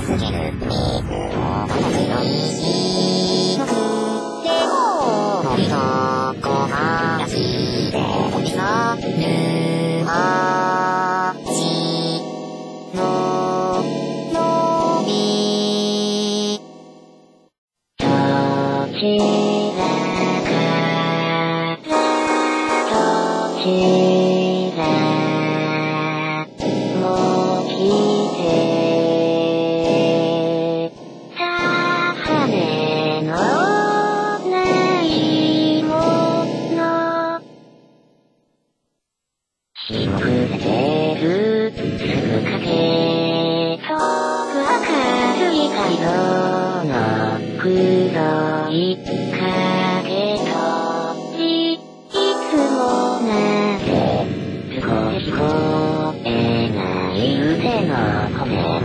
助ける水を私の意地のくでも森と木がして飛び去る街ののびどちらからどちらも来てた羽のないもの日も暮れてるすぐ影と明るい太陽の黒い影といつもなぜ少し聞こえない腕の骨